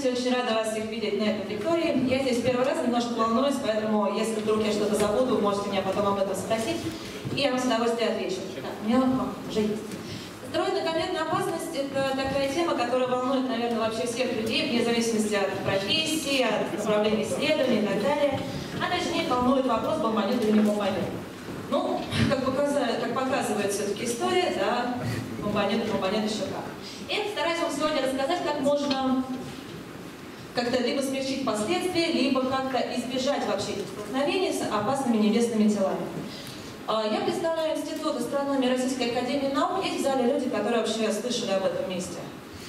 Здравствуйте, очень рада вас всех видеть на этой лектории. Я здесь первый раз, немножко волнуюсь, поэтому если вдруг я что-то забуду, вы можете меня потом об этом спросить, и я вам с удовольствием отвечу. Так, у меня уже есть. Астероидно-кометная опасность – это такая тема, которая волнует, наверное, вообще всех людей, вне зависимости от профессии, от направления исследований и так далее. А точнее волнует вопрос, бомбанет или не бомбанет. Ну, как показывает все-таки история, да, бомбанет еще как. И стараюсь вам сегодня рассказать, как можно как-то либо смягчить последствия, либо как-то избежать вообще столкновений с опасными небесными телами. Я представляю Институт астрономии Российской академии наук. Есть в зале люди, которые вообще слышали об этом месте.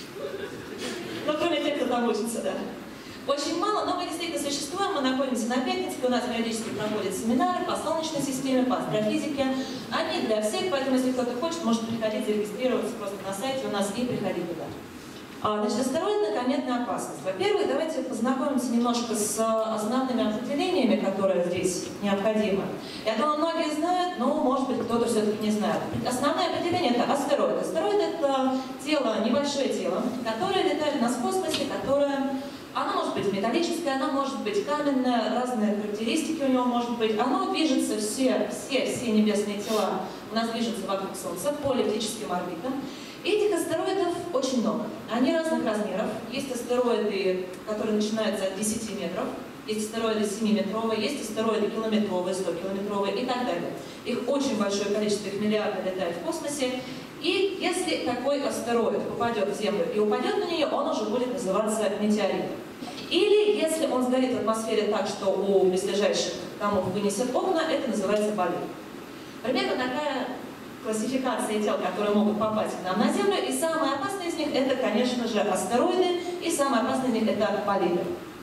Ну, кроме тех, кто там учится, да. Очень мало, но мы действительно существуем. Мы находимся на Пятницкой, у нас периодически проходят семинары по Солнечной системе, по астрофизике. Они для всех, поэтому если кто-то хочет, может приходить, зарегистрироваться просто на сайте у нас и приходить туда. Значит, астероидно-кометная опасность. Во-первых, давайте познакомимся немножко с основными определениями, которые здесь необходимы. Я думаю, многие знают, но, может быть, кто-то все-таки не знает. Основное определение – это астероид. Астероид – это тело, небольшое тело, которое летает в космосе, которое… Оно может быть металлическое, оно может быть каменное, разные характеристики у него может быть. Оно движется, все небесные тела у нас движутся вокруг Солнца по эллиптическим орбитам. И этих астероидов очень много. Они разных размеров. Есть астероиды, которые начинаются от 10 метров, есть астероиды 7-метровые, есть астероиды километровые, 100-километровые и так далее. Их очень большое количество, их миллиарды летает в космосе. И если такой астероид попадет в Землю и упадет на нее, он уже будет называться метеоритом. Или если он сгорит в атмосфере так, что у близлежащих домов вынесет окна, это называется болид. Примерно такая классификация тел, которые могут попасть к нам на Землю. И самое опасное из них это, конечно же, астероиды, и самое опасное из них это болиды.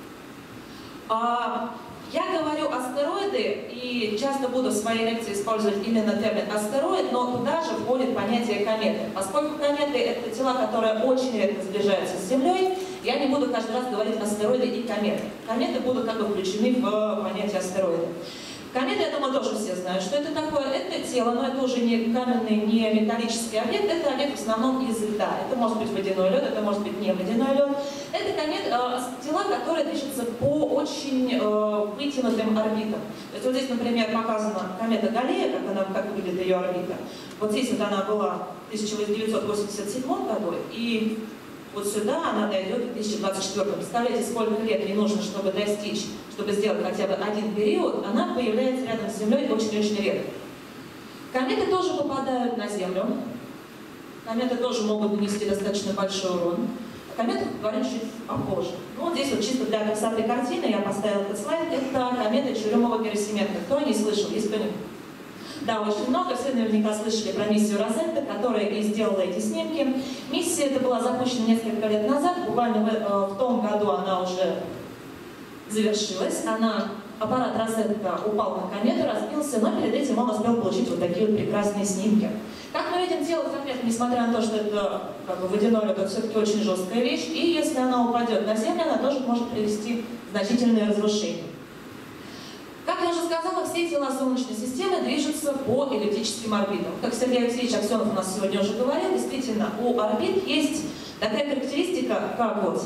Я говорю астероиды и часто буду в своей лекции использовать именно термин астероид, но туда же входит понятие кометы. Поскольку кометы – это тела, которые очень редко сближаются с Землей, я не буду каждый раз говорить астероиды и кометы. Кометы будут как бы включены в понятие астероида. Кометы, я думаю, тоже все знают, что это такое. Это тело, но это уже не каменный, не металлический объект, это объект в основном из льда. Это может быть водяной лед, это может быть не водяной лед. Это тела, которые движутся по очень вытянутым орбитам. То есть вот здесь, например, показана комета Галлея, как выглядит ее орбита. Вот здесь вот она была в 1987 году, и вот сюда она дойдет в 2024. Представляете, сколько лет ей нужно, чтобы достичь, чтобы сделать хотя бы один период, она появляется рядом с Землей очень-очень редко. Кометы тоже попадают на Землю. Кометы тоже могут нанести достаточно большой урон. О кометах поговорим чуть попозже. Ну, вот здесь вот чисто для красоты картины я поставила этот слайд. Это комета Чурюмова-Герасименко. Кто не слышал? Есть кто-нибудь? Да, очень много. Все наверняка слышали про миссию Розетта, которая и сделала эти снимки. Миссия эта была запущена несколько лет назад. Буквально в том году она уже завершилась. Аппарат Розетта упал на комету, разбился, но перед этим он успел получить вот такие вот прекрасные снимки. Как мы видим, тело кометы, несмотря на то, что это водяной лед, это все-таки очень жесткая вещь. И если она упадет на Землю, она тоже может привести к значительные разрушения. Как я уже сказала, все тела Солнечной системы движутся по эллиптическим орбитам. Как Сергей Алексеевич Аксенов у нас сегодня уже говорил, действительно, у орбит есть такая характеристика, как вот.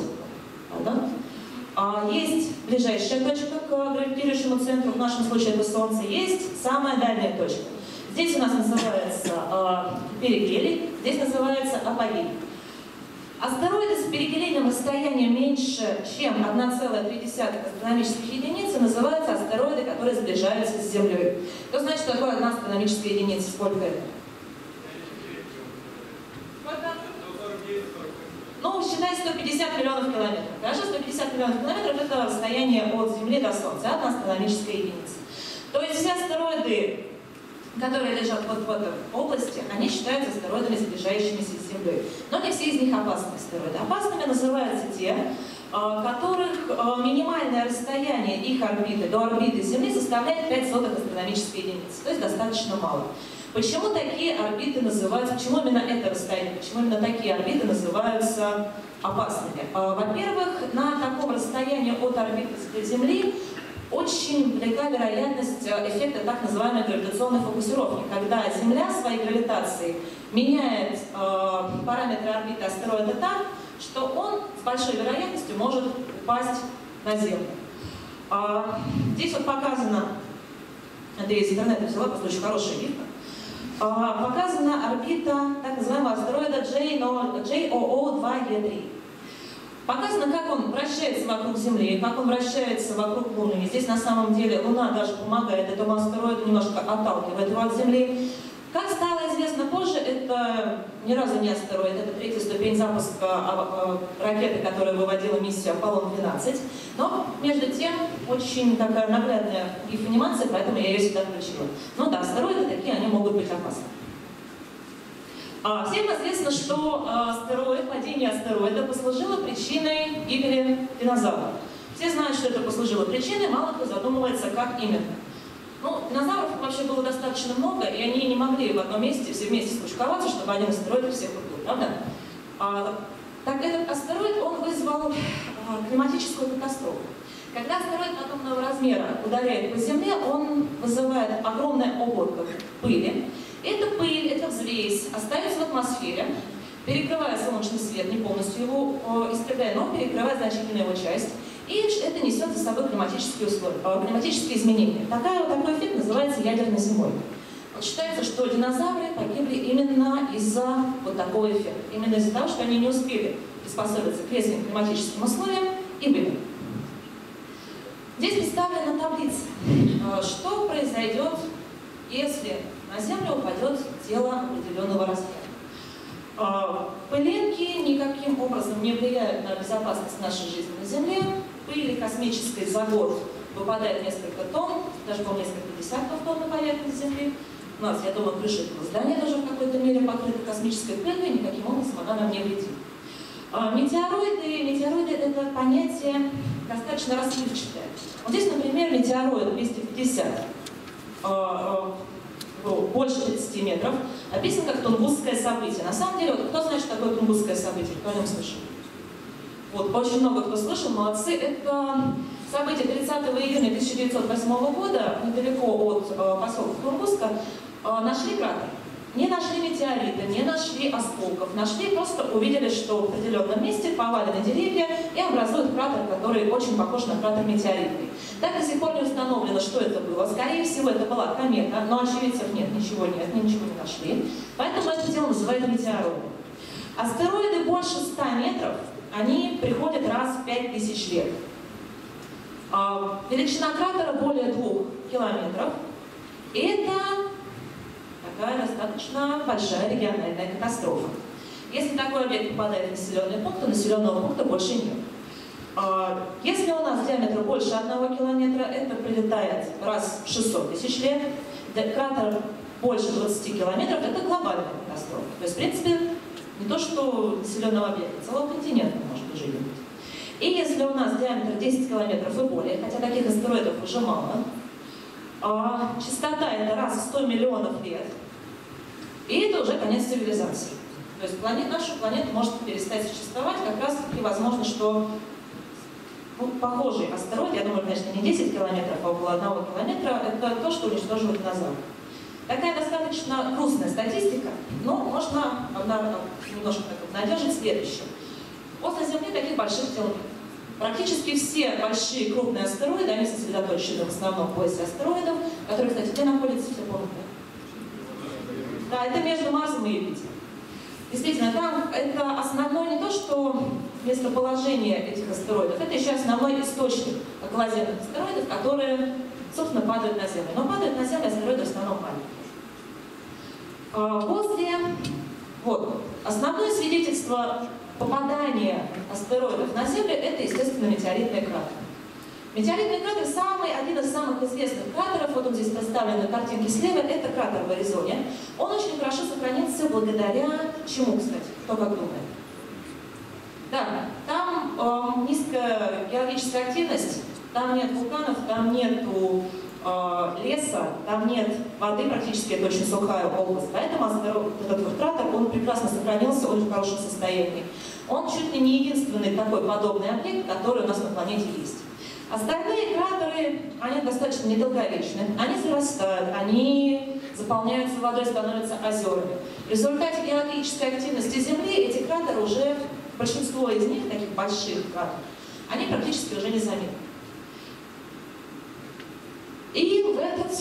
Есть ближайшая точка к гравитирующему центру, в нашем случае это Солнце, есть самая дальняя точка. Здесь у нас называется перигелий, здесь называется апогей. Астероиды с перигелийным расстоянием меньше, чем 1,3 астрономических единицы, называются астероиды, которые сближаются с Землей. Кто знает, что такое 1 астрономическая единица? Сколько это? Ну, считай 150 миллионов километров. Хорошо, 150 миллионов километров – это расстояние от Земли до Солнца, 1 астрономическая единица. То есть все астероиды, которые лежат вот в этой области, они считаются астероидами, сближающимися с Землей. Но не все из них опасные астероиды. Опасными называются те, которых минимальное расстояние их орбиты до орбиты Земли составляет 0,05 астрономической единицы, то есть достаточно мало. Почему такие орбиты называются, почему именно это расстояние, почему именно такие орбиты называются опасными? Во-первых, на таком расстоянии от орбиты Земли очень велика вероятность эффекта так называемой гравитационной фокусировки, когда Земля своей гравитацией меняет параметры орбиты астероида так, что он с большой вероятностью может упасть на Землю. Здесь вот показано, это я из интернета взяла, просто очень хорошая гифка, показана орбита так называемого астероида JOO2E3. Показано, как он вращается вокруг Земли, как он вращается вокруг Луны. Здесь на самом деле Луна даже помогает этому астероиду, немножко отталкивает его от Земли. Как стало известно позже, это ни разу не астероид, это третья ступень запуска ракеты, которая выводила миссию Аполлон-12. Но, между тем, очень такая наглядная информация, поэтому я ее сюда включила. Ну да, астероиды такие, они могут быть опасны. Всем известно, что падение астероида послужило причиной гибели динозавров. Все знают, что это послужило причиной, мало кто задумывается, как именно. Ну, динозавров вообще было достаточно много, и они не могли в одном месте все вместе скучковаться, чтобы один астероид всех убил, правда? Так этот астероид, он вызвал климатическую катастрофу. Когда астероид атомного размера ударяет по Земле, он вызывает огромное облако пыли. Эта пыль, эта взвесь остается в атмосфере, перекрывая солнечный свет, не полностью его истребляя, но перекрывая значительную его часть. И это несет за собой климатические изменения. Такой эффект называется ядерной зимой. Вот считается, что динозавры погибли именно из-за вот такого эффекта. Именно из-за того, что они не успели приспособиться к резким климатическим условиям и вымерли. Здесь представлена таблица, что произойдет, если на Землю упадет тело определенного размера. Пылинки никаким образом не влияют на безопасность нашей жизни на Земле. Пыли космической за год выпадает несколько тонн, даже, по-моему, несколько десятков тонн на поверхность Земли. У нас, я думаю, крыша этого здания тоже в какой-то мере покрыта космической пылью, и никаким образом она нам не вредит. Метеороиды – это понятие достаточно расплывчатое. Вот здесь, например, метеороид 250, больше 30 метров, описан как Тунгусское событие. На самом деле, вот, кто знает, что такое Тунгусское событие? Кто о нем слышал? Вот, очень много кто слышал, молодцы. Это событие 30 июня 1908 года, недалеко от поселка Тунгуска, нашли кратер. Не нашли метеорита, не нашли осколков, просто увидели, что в определенном месте повалены деревья и образуют кратер, который очень похож на кратер метеоритный. Так до сих пор не установлено, что это было. Скорее всего, это была комета, но очевидцев нет, ничего не нашли. Поэтому это дело называют метеороидом. Астероиды больше 100 метров, они приходят раз в 5000 лет. Величина кратера более 2 километров. И это такая достаточно большая региональная катастрофа. Если такой объект попадает в населенный пункт, то населенного пункта больше нет. Если у нас диаметр больше 1 километра, это прилетает раз в 600 тысяч лет. Кратер больше 20 километров, это глобальная катастрофа. То есть, в принципе, не то, что населенного объекта, целого континента может жить. И если у нас диаметр 10 километров и более, хотя таких астероидов уже мало, частота это раз в 100 миллионов лет, и это уже конец цивилизации. То есть наша планета может перестать существовать, как раз таки возможно, что похожий астероид, я думаю, конечно, не 10 километров, а около 1 километра, это то, что уничтожило динозавров. Такая достаточно грустная статистика, но можно немножко обнадежить следующее. После Земли таких больших тел нет. Практически все большие крупные астероиды, они сосредоточены в основном в поясе астероидов, которые, кстати, где находятся, все помните? Да, это между Марсом и Юпитером. Действительно, там это основное не то, что местоположение этих астероидов, это еще основной источник околоземных астероидов, которые, собственно, падают на Землю. Но падают на Землю астероиды в основном маленькие. Основное свидетельство попадания астероидов на Землю – это, естественно, метеоритный кратер. Метеоритный кратер один из самых известных кратеров, вот он здесь представлен на картинке слева, это кратер в Аризоне. Он очень хорошо сохранился благодаря чему, кстати? Кто как думает? Да, там низкая геологическая активность, там нет вулканов, там нету леса, там нет воды, практически это очень сухая область. Поэтому этот вот кратер, он прекрасно сохранился, он в хорошем состоянии. Он чуть ли не единственный такой подобный объект, который у нас на планете есть. Остальные кратеры, они достаточно недолговечны, они зарастают, они заполняются водой, становятся озерами. В результате геологической активности Земли эти кратеры уже большинство из них, таких больших карт, они практически уже незаметны. И в этот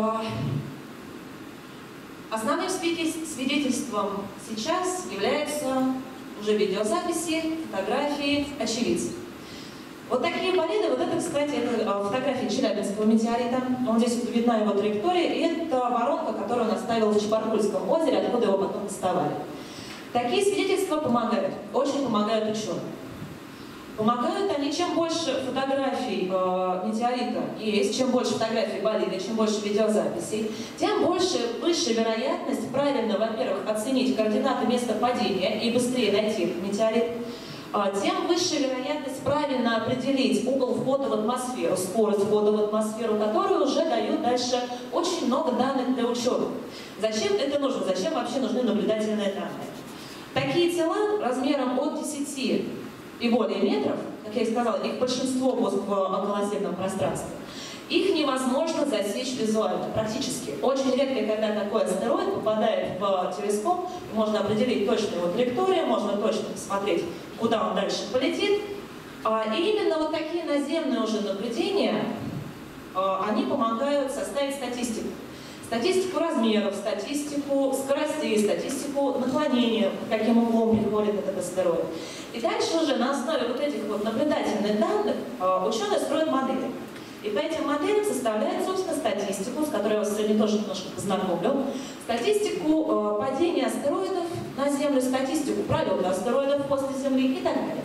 основным свидетельством сейчас являются уже видеозаписи, фотографии очевидцев. Вот такие болиды, вот это, кстати, это фотография Челябинского метеорита. Он здесь вот видна его траектория, и это воронка, которую он оставил в Чебаркульском озере, откуда его потом доставали. Такие свидетельства помогают, очень помогают ученым. Помогают они, чем больше фотографий метеорита есть, чем больше фотографий болида, чем больше видеозаписей, тем выше вероятность правильно, во-первых, оценить координаты места падения и быстрее найти метеорит, тем выше вероятность правильно определить угол входа в атмосферу, скорость входа в атмосферу, которые уже дают дальше очень много данных для ученых. Зачем это нужно? Зачем вообще нужны наблюдательные данные? Такие тела размером от 10 и более метров, как я и сказала, их большинство в околоземном пространстве, их невозможно засечь визуально, практически. Очень редко, когда такой астероид попадает в телескоп, можно определить точно его траекторию, можно точно посмотреть, куда он дальше полетит. И именно вот такие наземные уже наблюдения, они помогают составить статистику. Статистику размеров, статистику скоростей, статистику наклонения, каким углом приходит этот астероид. И дальше уже на основе вот этих вот наблюдательных данных ученые строят модели. И по этим моделям составляют, собственно, статистику, с которой я вас сегодня тоже немножко познакомлю, статистику падения астероидов на Землю, статистику пролета астероидов после Земли и так далее.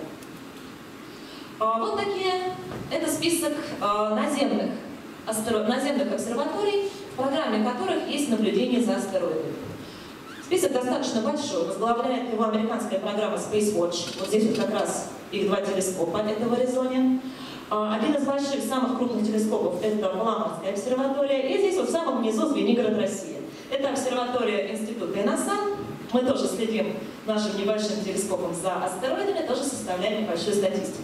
Вот такие, это список наземных обсерваторий, в программе которых есть наблюдение за астероидами. Список достаточно большой, возглавляет его американская программа Space Watch. Вот здесь вот как раз их два телескопа, это в Аризоне. Один из больших, самых крупных телескопов — это Паламарская обсерватория. И здесь вот в самом низу Звенигород, Россия. Это обсерватория института ИНАСА. Мы тоже следим нашим небольшим телескопом за астероидами, тоже составляем небольшую статистику.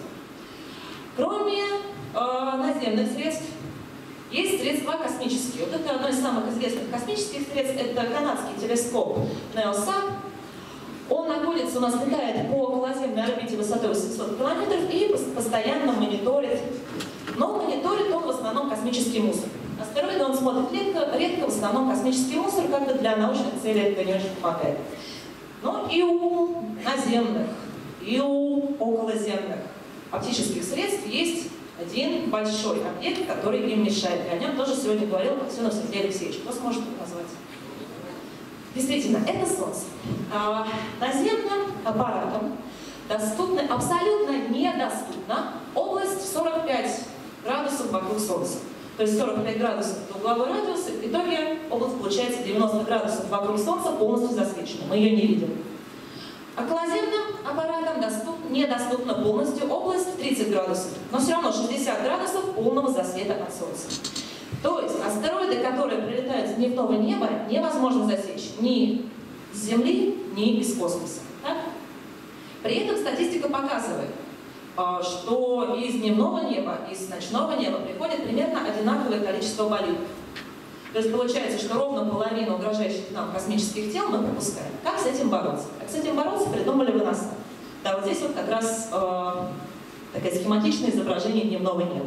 Кроме наземных средств, есть средства космические. Вот это одно из самых известных космических средств. Это канадский телескоп NEOSAP. Он находится, у нас летает по околоземной орбите высотой 800 километров и постоянно мониторит. Но мониторит он в основном космический мусор. Астероиды он смотрит редко, в основном космический мусор, как бы для научных целей это не очень помогает. Но и у наземных, и у околоземных оптических средств есть один большой объект, который им мешает. И о нем тоже сегодня говорил Аксенов Сергей Алексеевич. Кто сможет его назвать? Действительно, это Солнце. Наземным аппаратом доступна, абсолютно недоступна область 45 градусов вокруг Солнца. То есть 45 градусов — это угловой радиус, и в итоге область получается 90 градусов вокруг Солнца полностью засвечена. Мы ее не видим. Околоземным аппаратам недоступна полностью область 30 градусов, но все равно 60 градусов полного засвета от Солнца. То есть астероиды, которые прилетают с дневного неба, невозможно засечь ни с Земли, ни из космоса. Так? При этом статистика показывает, что из дневного неба, из ночного неба приходит примерно одинаковое количество болидов. То есть получается, что ровно половину угрожающих нам космических тел мы пропускаем. Как с этим бороться? Как с этим бороться, придумали в НАСА. Да, вот здесь вот как раз такое схематичное изображение дневного неба.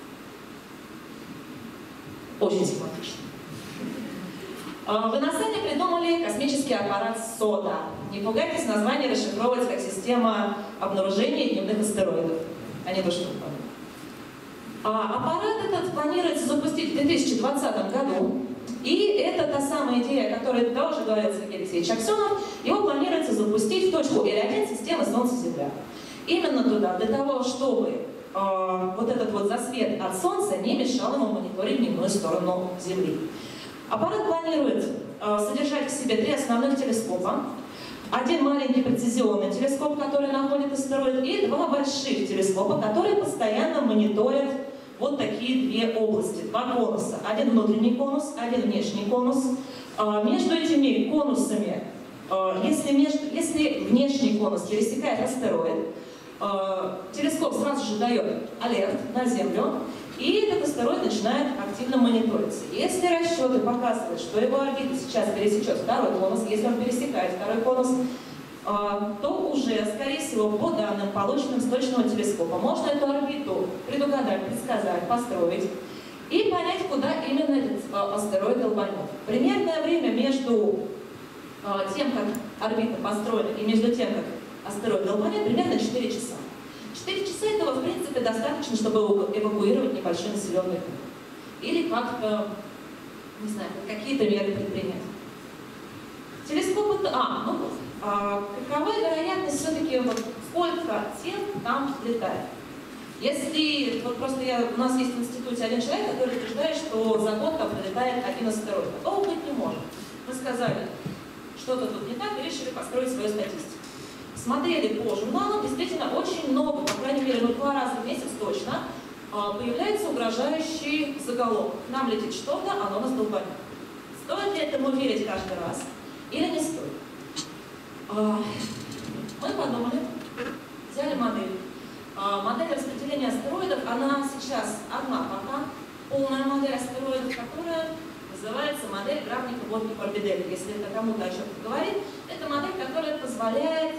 Очень симпатично. В НАСА придумали космический аппарат СОДА. Не пугайтесь, название расшифровывается как система обнаружения дневных астероидов. Они тоже тут помнят. Аппарат этот планируется запустить в 2020 году. И это та самая идея, о которой тоже говорил Сергей Алексеевич Аксенов. Его планируется запустить в точку L1 системы Солнце-Земля. Именно туда, для того, чтобы вот этот вот засвет от Солнца не мешал ему мониторить дневную сторону Земли. Аппарат планирует содержать в себе 3 основных телескопа. Один маленький прецизионный телескоп, который находит астероид, и 2 больших телескопа, которые постоянно мониторят вот такие 2 области, 2 конуса. Один внутренний конус, один внешний конус. Между этими конусами, если внешний конус пересекает астероид, телескоп сразу же дает алерт на Землю, и этот астероид начинает активно мониториться. Если расчеты показывают, что его орбита сейчас пересечет 2-й конус, если он пересекает 2-й конус, то уже, скорее всего, по данным, полученным с точного телескопа, можно эту орбиту предугадать, предсказать, построить и понять, куда именно этот астероид долбанет. Примерное время между тем, как орбита построена, и между тем, как астероид долбанет, примерно 4 часа. 4 часа этого, в принципе, достаточно, чтобы эвакуировать небольшой населенный пункт. Или как-то, не знаю, какие-то меры предпринять. Телескоп это... какова вероятность все-таки, вот, сколько тел там летает? Если, вот просто у нас есть в институте один человек, который утверждает, что за год там прилетает один астероид. Такого быть не может. Мы сказали, что-то тут не так, и решили построить свою статистику. Смотрели по журналам, действительно очень много, по крайней мере, 2 раза в месяц точно, появляется угрожающий заголовок. К нам летит что-то, оно нас долбанет. Стоит ли этому верить каждый раз или не стоит? Мы подумали, взяли модель. Модель распределения астероидов, она сейчас одна пока, полная модель астероидов, которая называется модель Графника-Борки-Морбиделли. Если это кому-то о чем-то говорит, это модель, которая позволяет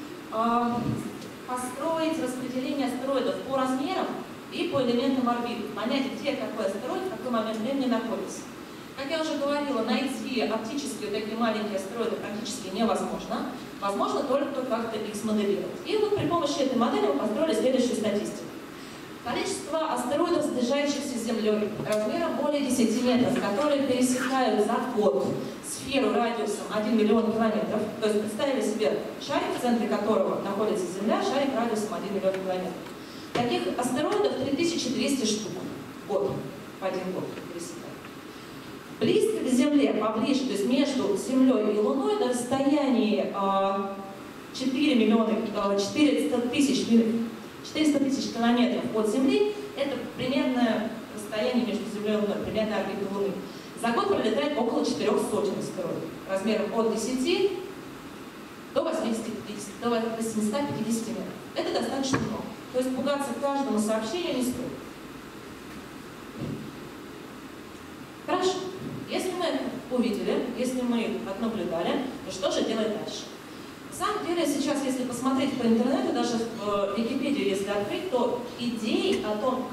построить распределение астероидов по размерам и по элементам орбиты, понять, где какой астероид в какой момент времени находится. Как я уже говорила, найти оптически вот такие маленькие астероиды практически невозможно. Возможно только как-то их смоделировать. И вот при помощи этой модели мы построили следующую статистику. Количество астероидов, сближающихся с Землей, размером более 10 метров, которые пересекают за год сферу радиусом 1 миллион километров. То есть представили себе шарик, в центре которого находится Земля, шарик радиусом 1 миллион километров. Таких астероидов 3200 штук в год, в один год пересекают. Близко к Земле, поближе, то есть между Землей и Луной, на расстоянии 400 тысяч километров от Земли, это примерное расстояние между Землей и Луной, примерно орбита Луны. За год пролетает около 400 астероидов, размером от 10 до 850 метров. Это достаточно много. То есть пугаться каждому сообщению не стоит. Хорошо. Если мы это увидели, если мы это наблюдали, то что же делать дальше? На самом деле, сейчас, если посмотреть по интернету, даже в Википедию, если открыть, то идей о том,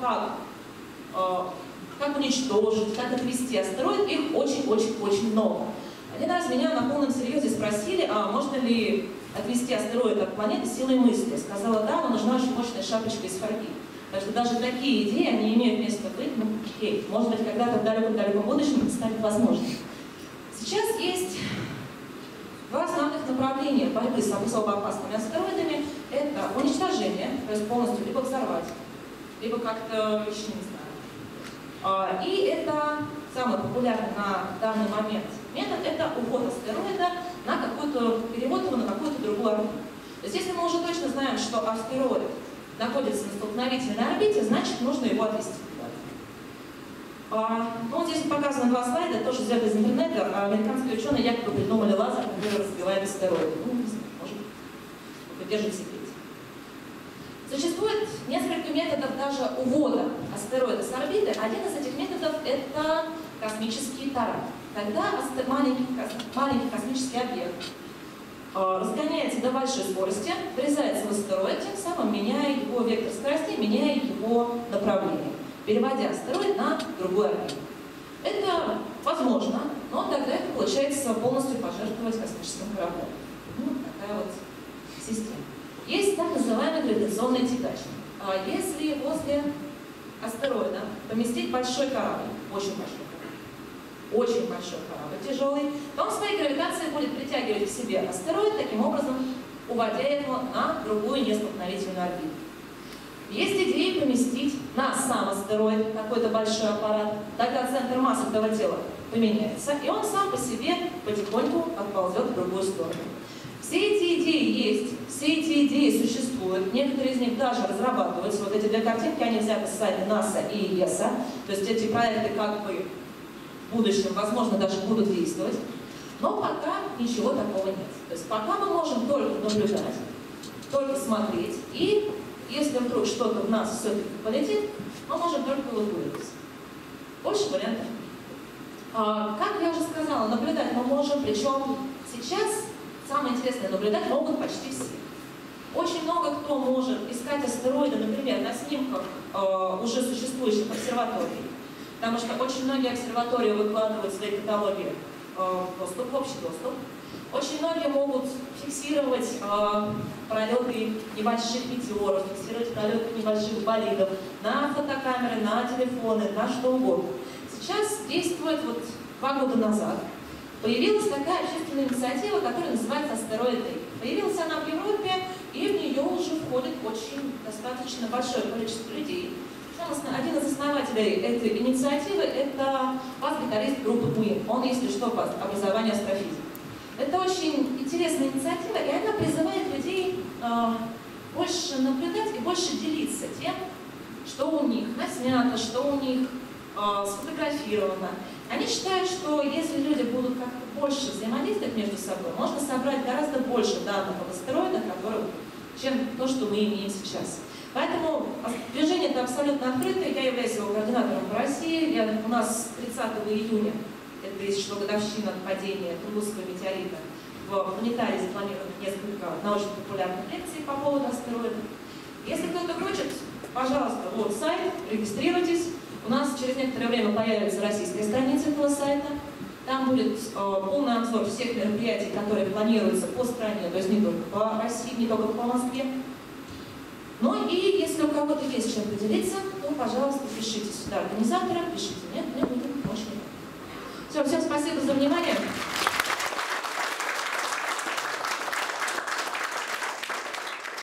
как уничтожить, как отвести астероид, их очень-очень-очень много. Один раз меня на полном серьезе спросили, а можно ли отвести астероид от планеты силой мысли. Я сказала, да, но нужна очень мощная шапочка из фольги. Так что даже такие идеи, они имеют место быть, ну, окей, может быть, когда-то в далеком будущем это станет возможным. Сейчас есть 2 основных направления борьбы с особо опасными астероидами. Это уничтожение, то есть полностью либо взорвать, либо как-то еще не знаю. И это самый популярный на данный момент метод, это увод астероида на какую-то, перевод его на какую-то другую орбиту. То есть если мы уже точно знаем, что астероид находится на столкновительной орбите, значит, нужно его отвести. Ну, вот здесь показаны 2 слайда, тоже взяты из интернета. Американские ученые якобы придумали лазер, который разбивает астероиды. Ну, не знаю, может, поддерживать секрете. Существует несколько методов даже увода астероида с орбиты. Один из этих методов – это космический таран. Когда маленький космический объект разгоняется до большой скорости, врезается в астероид, тем самым меняя его вектор скорости, меняя его направление, переводя астероид на другую орбиту. Это возможно, но тогда это получается полностью пожертвовать космическим кораблем. Ну, такая вот система. Есть так называемый гравитационный тягач. Если возле астероида поместить большой корабль, очень большой корабль, тяжелый, то он своей гравитацией будет притягивать к себе астероид, таким образом уводя его на другую нестолкновительную орбиту. Есть идея поместить на сам астероид какой-то большой аппарат, тогда центр массы этого тела поменяется, и он сам по себе потихоньку отползет в другую сторону. Все эти идеи есть, все эти идеи существуют, некоторые из них даже разрабатываются. Вот эти 2 картинки, они взяты с сайта НАСА и ЕСА, то есть эти проекты как бы в будущем, возможно, даже будут действовать, но пока ничего такого нет. То есть пока мы можем только наблюдать, только смотреть, и если вдруг что-то в нас все-таки полетит, мы можем только эвакуироваться. Больше вариантов нет. Как я уже сказала, наблюдать мы можем, причем сейчас самое интересное, наблюдать могут почти все. Очень много кто может искать астероиды, например, на снимках уже существующих обсерваторий, потому что очень многие обсерватории выкладывают свои каталоги в общий доступ. Очень многие могут фиксировать пролеты небольших метеоров, фиксировать пролеты небольших болидов на фотокамеры, на телефоны, на что угодно. Сейчас действует, 2 года назад, появилась такая общественная инициатива, которая называется «Астероид Day». Появилась она в Европе, и в нее уже входит очень достаточно большое количество людей. Один из основателей этой инициативы – это бас-гитарист группы Queen. Он, если что, по образованию астрофизик. Это очень интересная инициатива, и она призывает людей больше наблюдать и больше делиться тем, что у них наснято, что у них сфотографировано. Они считают, что если люди будут как-то больше взаимодействовать между собой, можно собрать гораздо больше данных об астероидах, чем то, что мы имеем сейчас. Поэтому движение это абсолютно открытое. Я являюсь его координатором по России. У нас 30 июня, это если что, годовщина падения Тулузского метеорита, в планетарии запланировано несколько научно-популярных лекций по поводу астероидов. Если кто-то хочет, пожалуйста, вот сайт, регистрируйтесь. У нас через некоторое время появится российская страница этого сайта. Там будет полный обзор всех мероприятий, которые планируются по стране, то есть не только по России, не только по Москве. Ну и если у кого-то есть чем поделиться, то, пожалуйста, пишите сюда организаторам, пишите мне будет очень рад. Все, всем спасибо за внимание.